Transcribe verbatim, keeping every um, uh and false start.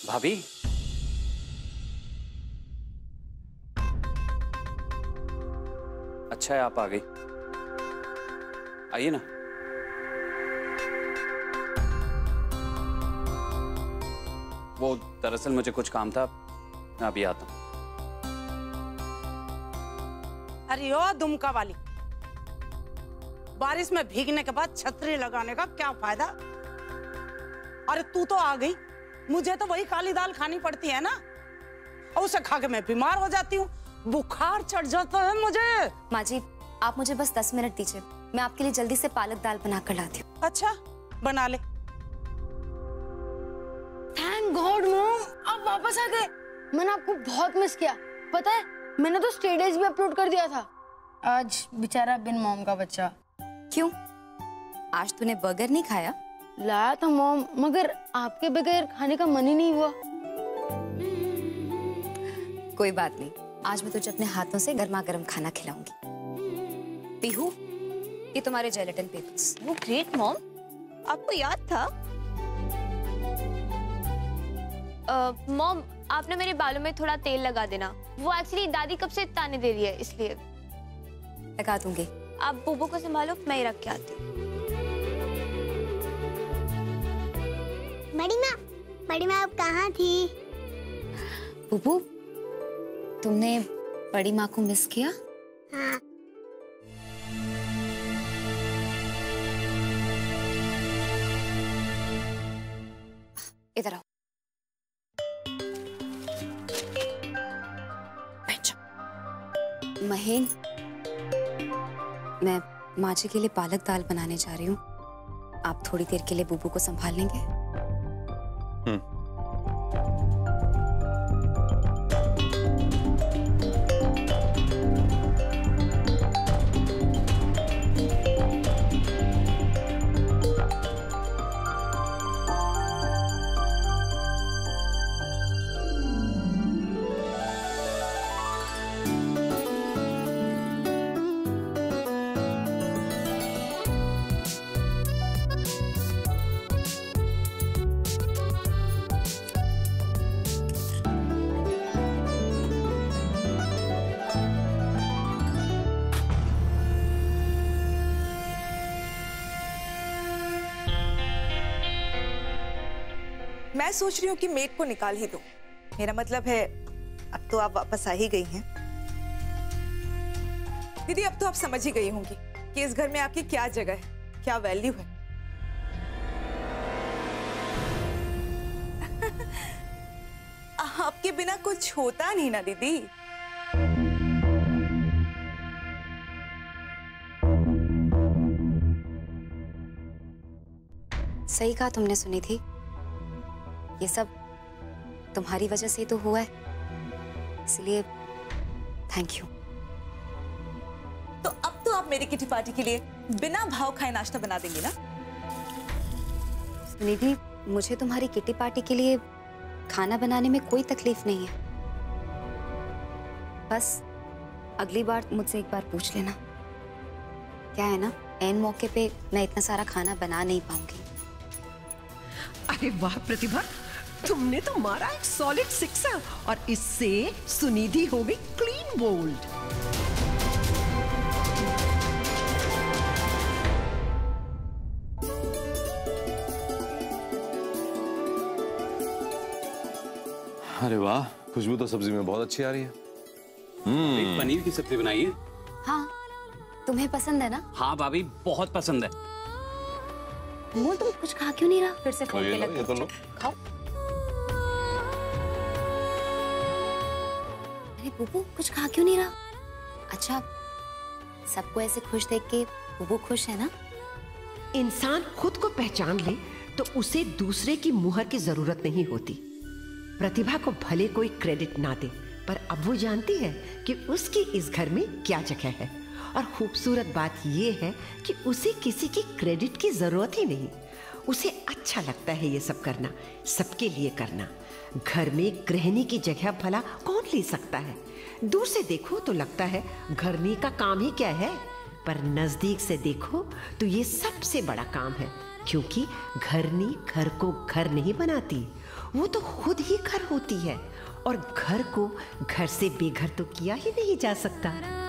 भाभी, अच्छा है आप आ गई। आइए ना। वो दरअसल मुझे कुछ काम था, मैं अभी आता हूँ। अरे ओ दुमका वाली, बारिश में भीगने के बाद छतरी लगाने का क्या फायदा? अरे तू तो आ गई, मुझे तो वही काली दाल खानी पड़ती है ना, और उसे खा के मैं बीमार हो जाती हूँ, बुखार चढ़ जाता है मुझे। माँ जी, आप मुझे बस दस मिनट दीजिए, मैं आपके लिए जल्दी से पालक दाल बना कर लाती हूँ। अच्छा, बना ले। थैंक गॉड मॉम, आप वापस आ गए। मैंने आपको बहुत मिस किया, पता है मैंने तो स्टेटस भी अपलोड कर दिया था। आज बेचारा बिन मॉम का बच्चा। क्यों, आज तूने बर्गर नहीं खाया? लाया था मॉम, मगर आपके बगैर खाने का मन ही नहीं हुआ। कोई बात नहीं, आज मैं तुझे अपने हाथों से गर्मा गर्म खाना खिलाऊंगी। पीहू, ये तुम्हारे जेलेटिन पेपर्स। वो ग्रेट मॉम, आपको याद था? मॉम, आप ना मेरे बालों में थोड़ा तेल लगा देना, वो एक्चुअली दादी कब से ताने दे रही है इसलिए। लगा दूंगी। आप बुबू को संभालो, मैं ही रख के आती हूँ। बड़ी माँ, बड़ी माँ आप कहाँ थी? बुबू, तुमने बड़ी माँ को मिस किया? हाँ। इधर आओ। महेन, मैं माँ जी के लिए पालक दाल बनाने जा रही हूँ, आप थोड़ी देर के लिए बुबू को संभाल लेंगे? हम्म। मैं सोच रही हूँ कि मेड को निकाल ही दूं। मेरा मतलब है अब तो आप वापस आ ही गई हैं। दीदी अब तो आप समझ ही गई होंगी कि इस घर में आपकी क्या जगह है, क्या वैल्यू है। आपके बिना कुछ होता नहीं ना दीदी। सही कहा तुमने सुनी थी, ये सब तुम्हारी वजह से तो हुआ है, इसलिए थैंक यू। तो अब तो आप मेरी किटी पार्टी के लिए बिना भाव खाए नाश्ता बना देंगी ना? सुनिधि, मुझे तुम्हारी किटी पार्टी के लिए खाना बनाने में कोई तकलीफ नहीं है, बस अगली बार मुझसे एक बार पूछ लेना। क्या है ना, ऐन मौके पे मैं इतना सारा खाना बना नहीं पाऊंगी। अरे वाह प्रतिभा, तुमने तो मारा एक सॉलिड सिक्सर और इससे सुनिधि हो गई क्लीन बोल्ड। अरे वाह, खुशबू तो सब्जी में बहुत अच्छी आ रही है। हम्म, एक पनीर की सब्जी बनाई है। हाँ, तुम्हें पसंद है ना? हाँ भाभी, बहुत पसंद है। वो तुम कुछ खा क्यों नहीं रहा? फिर से फोन पे लग तो खाओ। अरे बुबू, कुछ खा क्यों नहीं रहा? अच्छा, सबको ऐसे खुश देख के बुबू खुश है ना? इंसान खुद को पहचान ले तो उसे दूसरे की मुहर की जरूरत नहीं होती। प्रतिभा को भले कोई क्रेडिट ना दे, पर अब वो जानती है कि उसकी इस घर में क्या जगह है। और खूबसूरत बात यह है कि उसे किसी की क्रेडिट की जरूरत ही नहीं। उसे अच्छा लगता है ये सब करना, सबके लिए करना। घर में गृहिणी की जगह भला कौन ले सकता है? दूर से देखो तो लगता है गृहिणी का काम ही क्या है, पर नजदीक से देखो तो ये सबसे बड़ा काम है। क्योंकि घरनी घर को घर नहीं बनाती, वो तो खुद ही घर होती है और घर को घर से बेघर तो किया ही नहीं जा सकता।